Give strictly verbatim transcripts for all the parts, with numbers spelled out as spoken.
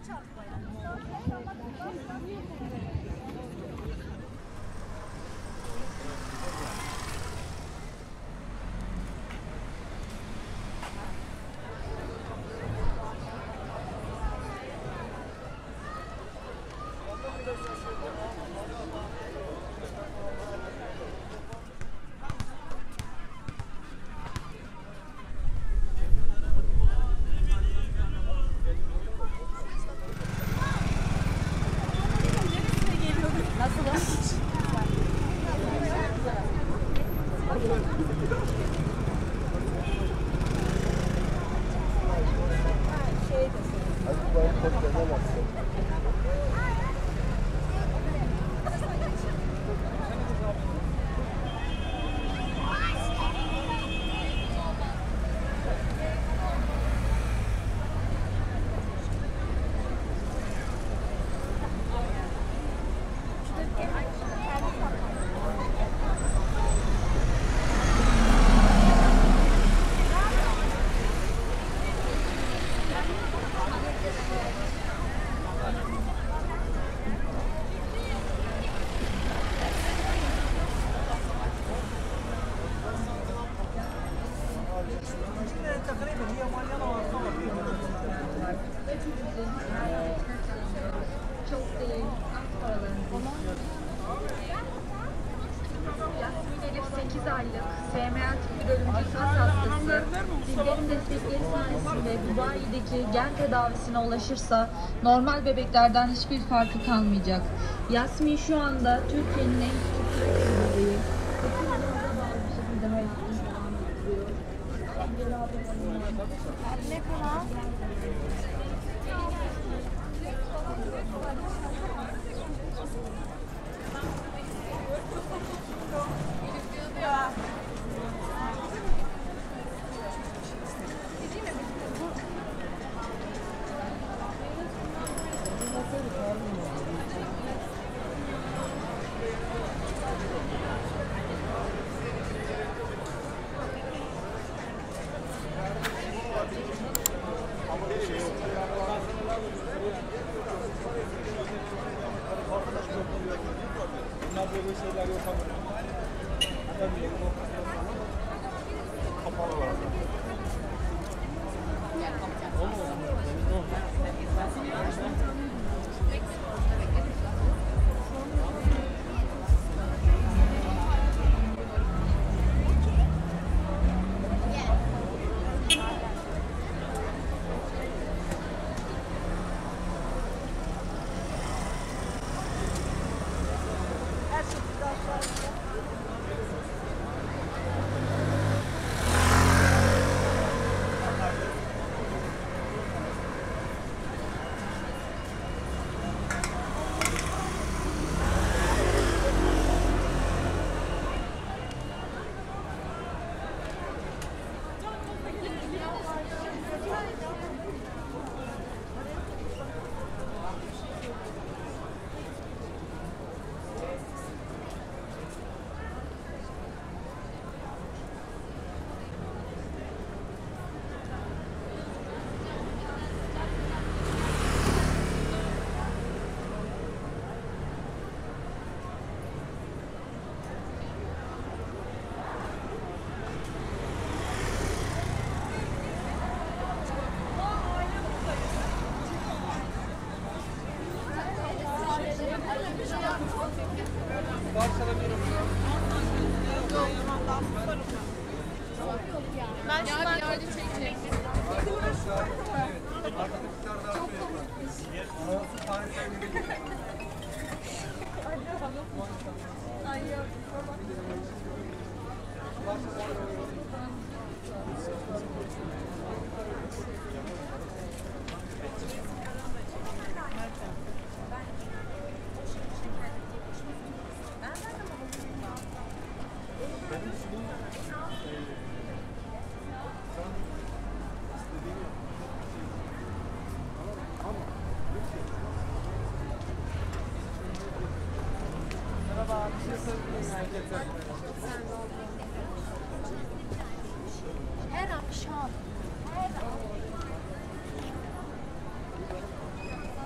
sekiz aylık S M A tipi bölümcül kas hastası sizlerin destekleri sayesinde Dubai'deki gen tedavisine ulaşırsa normal bebeklerden hiçbir farkı kalmayacak. Yasmin şu anda Türkiye'nin en küçük bebeği. Bütün yıllara bağlı bir şekilde hayatını devam ettiriyor. Ne kadar? Ben şu an yardım çekeceğim. Ay yok. Her akşam, her akşam.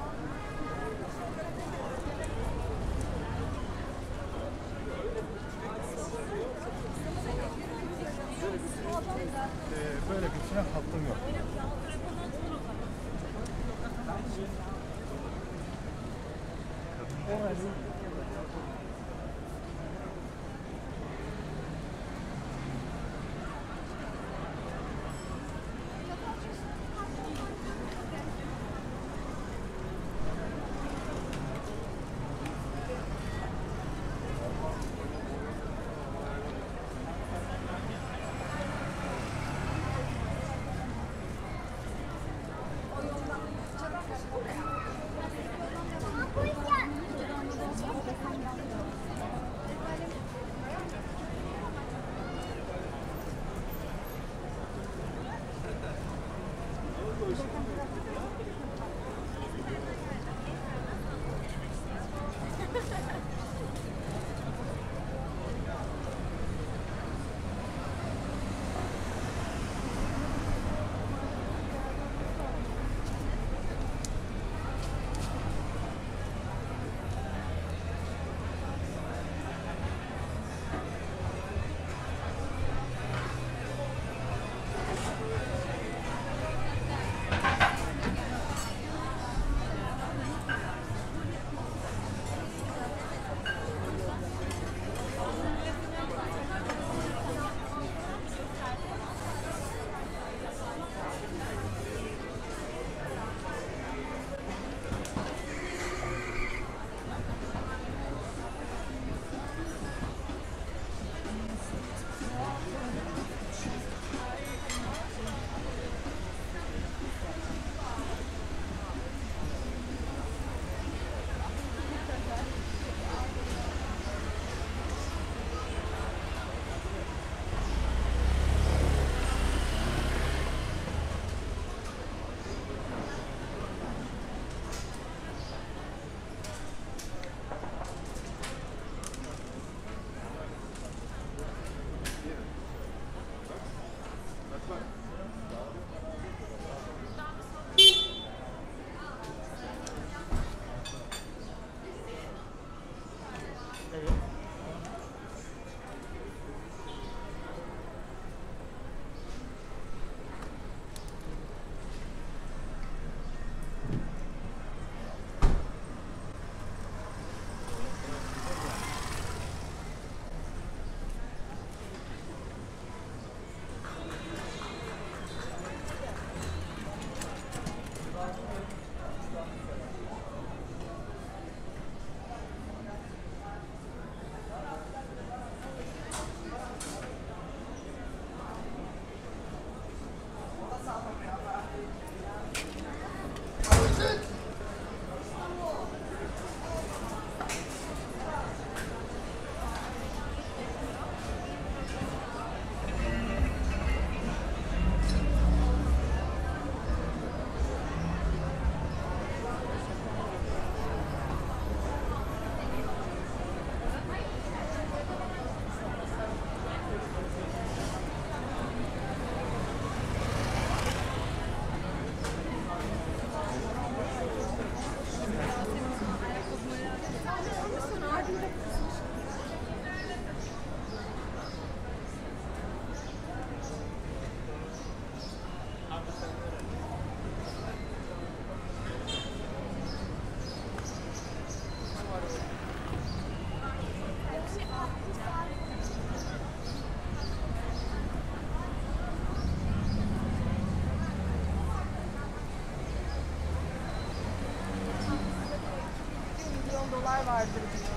Dolar vardır diyor.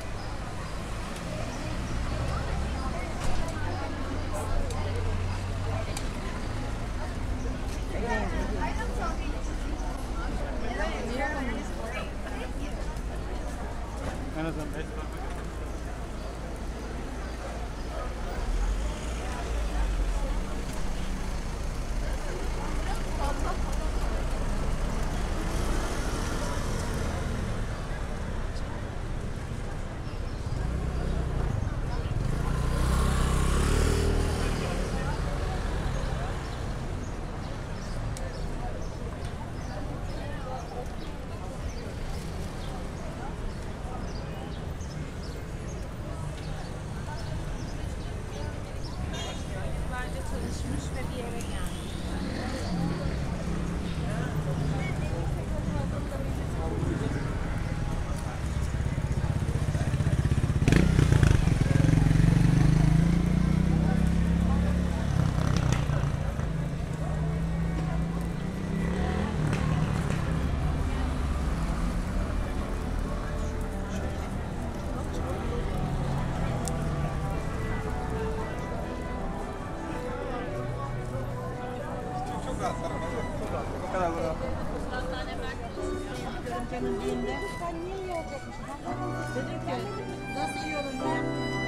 En azından beş amcanın düğünde. Sen niye iyi olacakmışsın? Dedim ki nasıl iyi olur diye.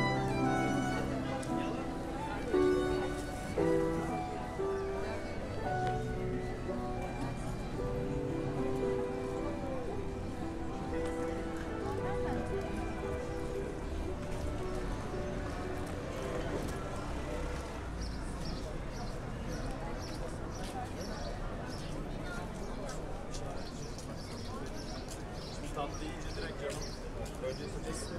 Tatlı yiyince direkt canım. Önce sıcak.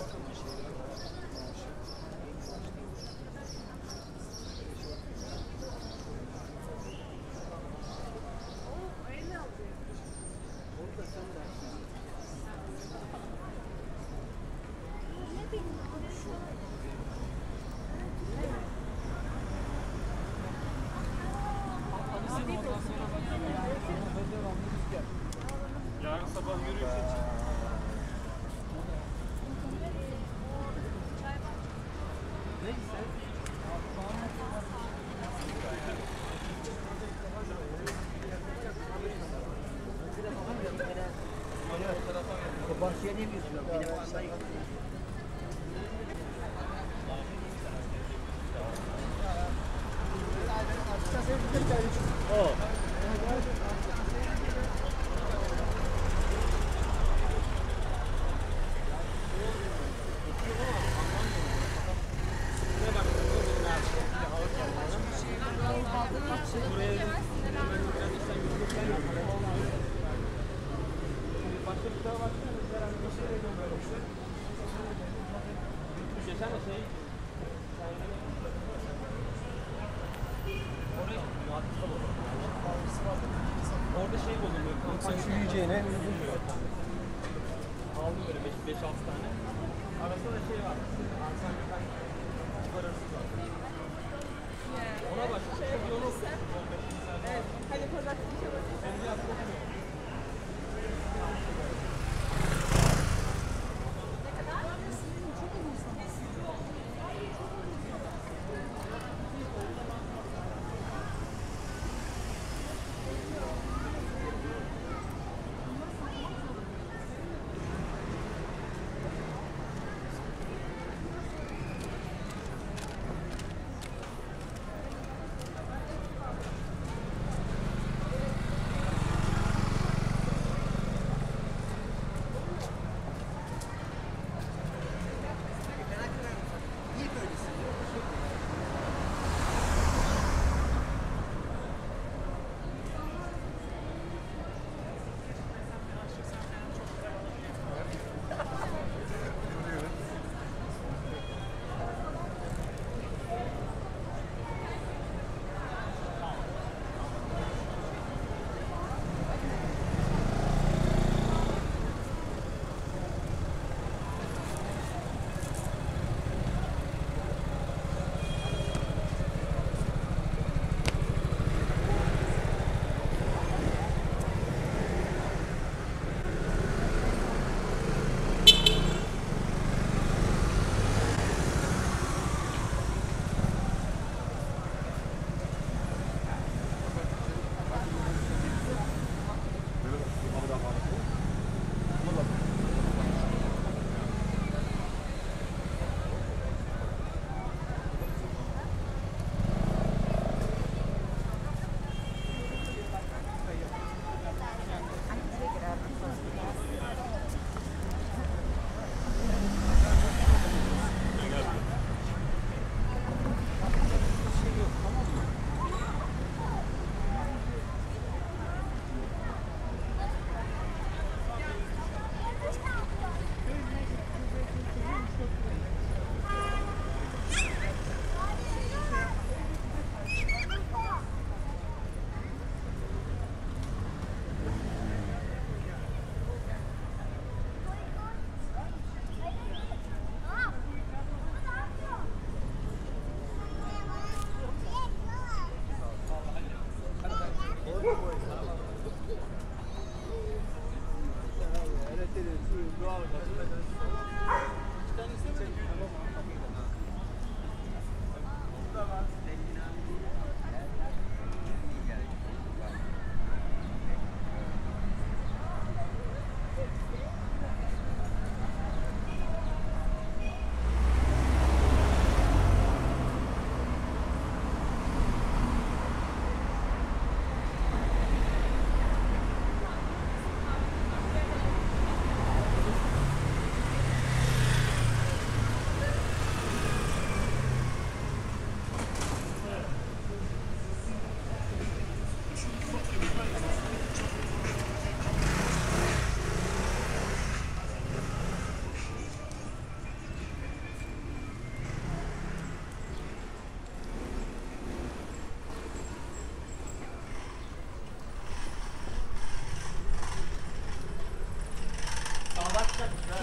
Yarın sabah yürüyüş için. Neyse. Bahçeye ne diyorsun? Benim andan yok. O. Geçen de şey orada şey buldum böyle kampanya Yiyeceğine aldım böyle beş altı tane. Arasında da şey var. Antalya'dan çıkarırsız var. Ona başka şey yolu. Evet. Hadi pazartesi çalışalım.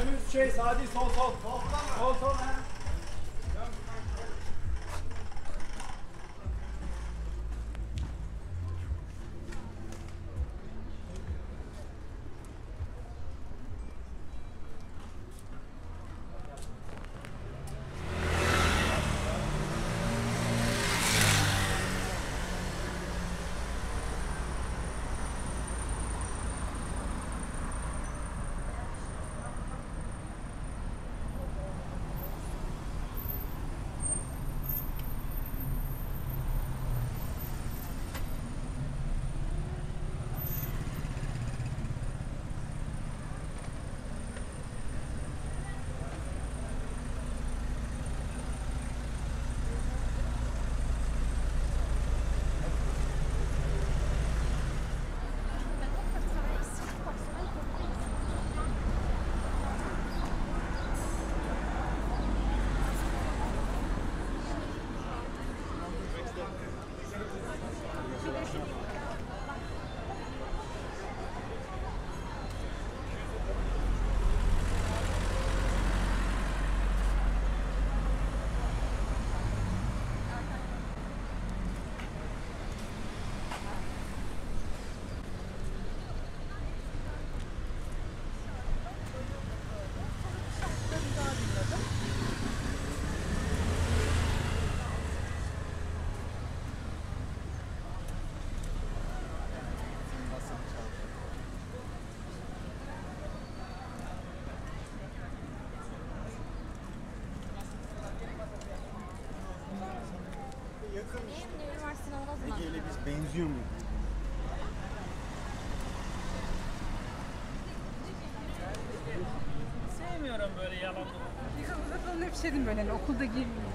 önümüz şey sağ değil sol sol. Sol sol. He. Ege'yle biz benziyor muyuz? Sevmiyorum böyle yalan dolan. Zaten hep şey dedim böyle hani okulda girmiyor.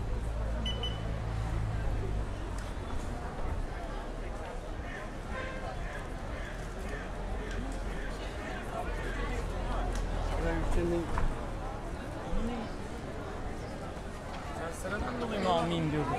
Sen sıradan dolayı mı almayayım diyordun?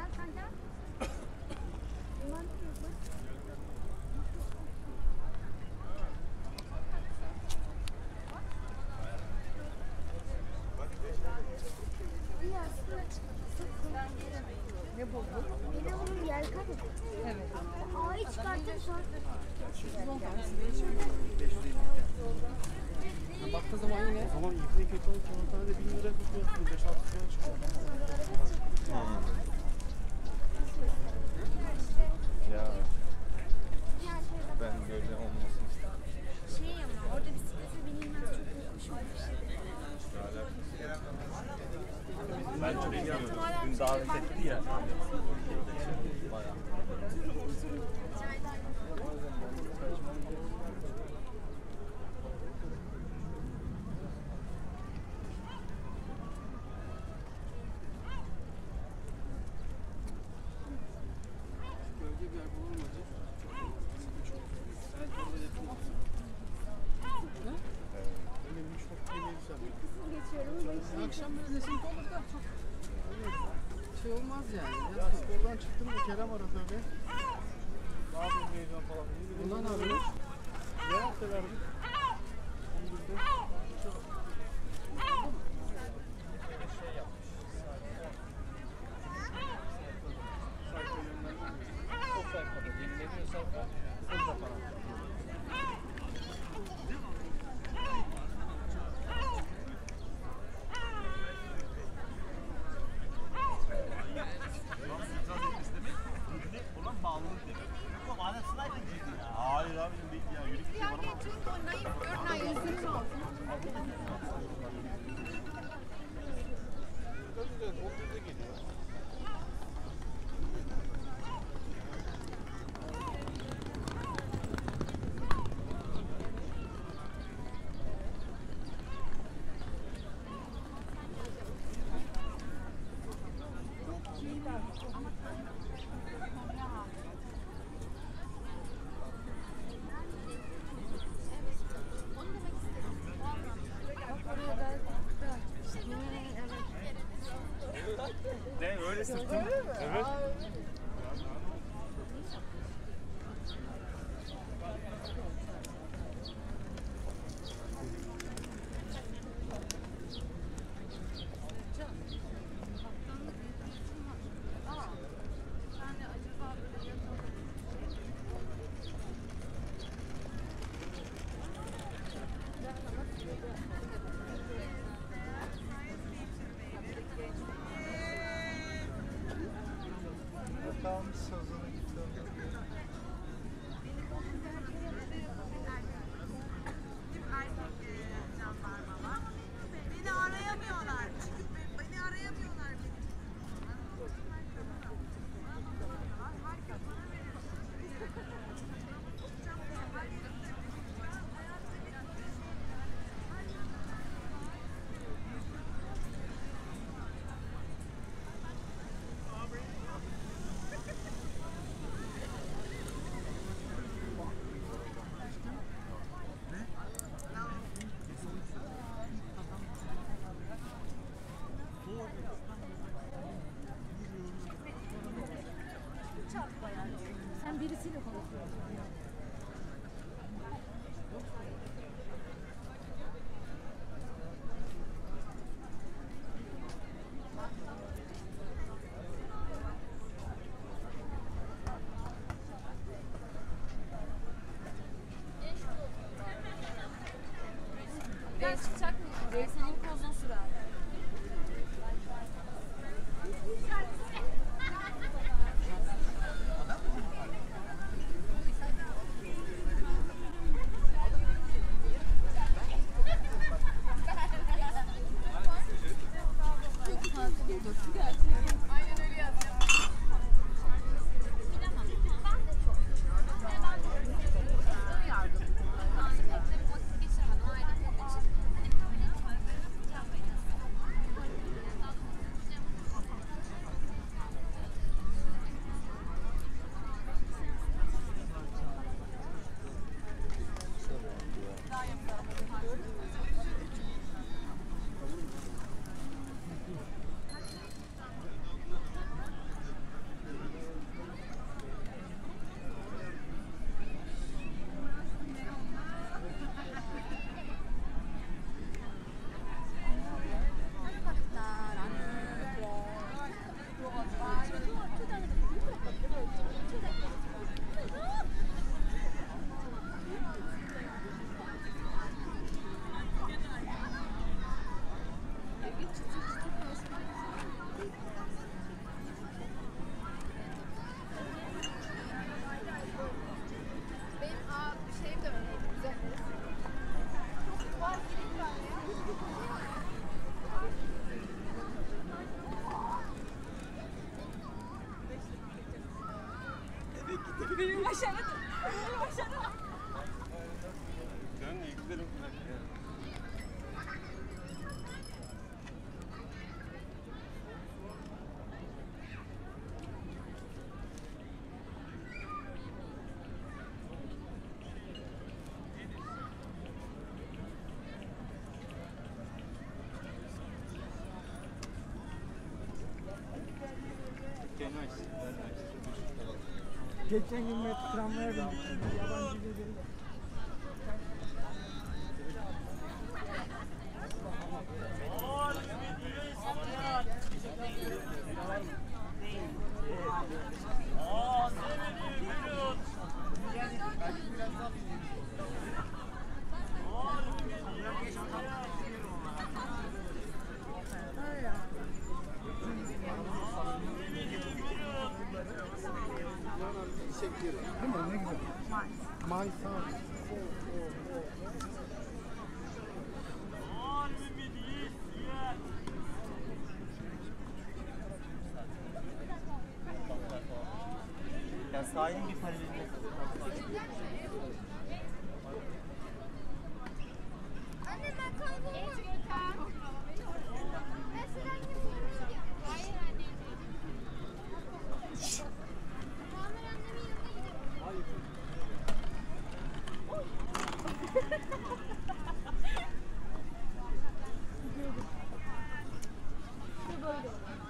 Gel sen gel. Bunlar ne diyorsun? İyi aslında çıkmasın. Ne buldun? Yine onun yer kalmadı. Evet. Ağayı çıkarttım sonra. Baktığı zaman yine. Tamam ipne kötü oldu. on tane de bin lira tutuyorsun. beş altı lira çıkıyor. Ya ben böyle olmasın istedim. Şey ama orada bisiklete binilmez çok hoşuma Ben çok istiyorum. Dün davet etti ya. Bayağı. Gölge bir yer bulamadı. Belki orada yapılmasın. Öyle bir çok yemeği güzel. geçiyorum. Ya akşam böyle esinti olur da çok şey olmaz yani. Ya spordan çıktım da Kerem aradı öyle. Ne yapayım heyecan falan. Bundan ne yapıyorsun? Ne hafta verdim? on birde. Sayfa yönlendirmiyor. O sayfada yenileniyor sayfa. Burada falan. Ulan bağlılık demek. Yok anasına gidecekti ya. Hayır abicim değil ya. Yürü git ya. Güzel, on birde geliyor. Ne öyle sırtım? Evet. Tam sözünü getirdim. Beni arayamıyorlar. Beni arayamıyorlar. Sen birisiyle konuşuyorsun. Reis çıkacak mı? Reis'in ilk uzun sürer. Aynen öyle yazacağım. Başaramadım. Başaramadım. Dön yüklerim. Geçen gün metro tramvaya bindik. Yabancı biri. Değil mi? Ne güzel. May sağ. Yani sahilin bir paralelinde. Anne ben kayboldum. Eskiden gibi Hayır anne. Muammer annemin yanına gidiyorum. Bu böyle.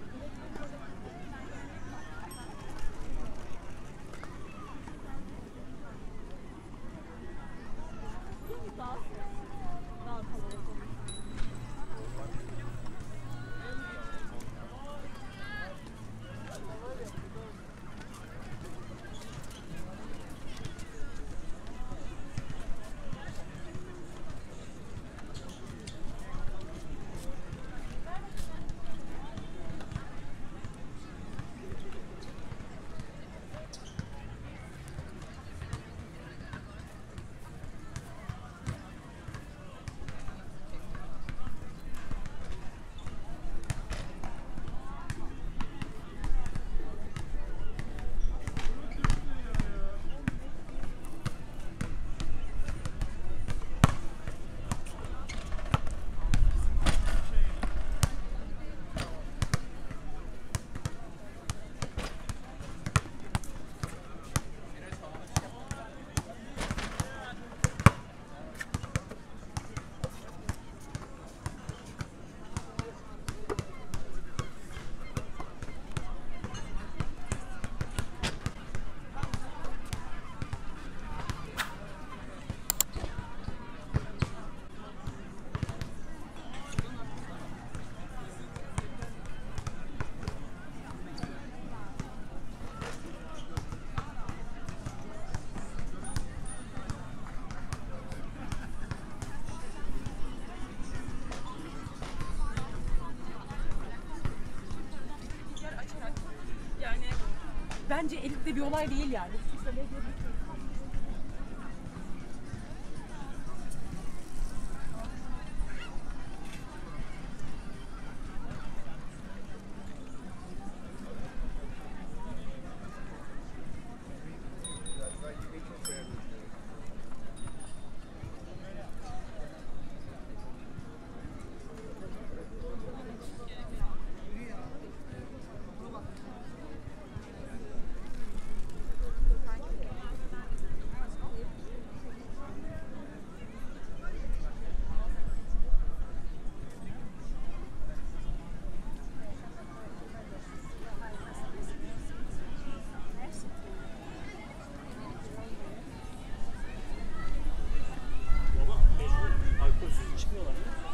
Bence elikte bir olay değil yani. Alkolsüz çıkmıyorlar.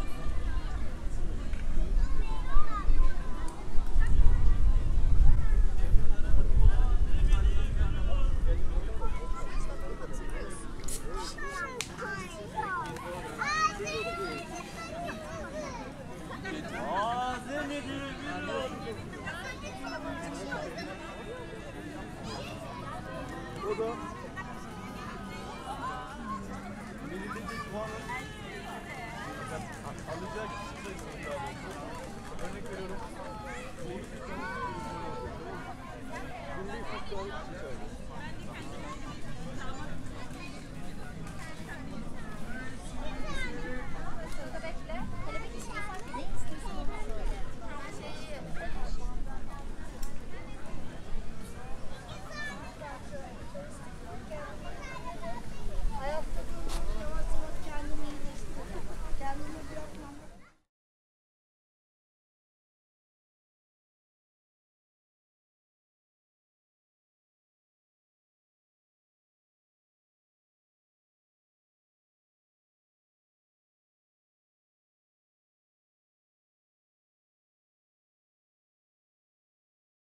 O da belirlediği puanı alacak kişi de daha doğrusu. Örnek veriyorum. Milli futbol kulübüne bakıyorum. Milli futbol kişi söylüyor.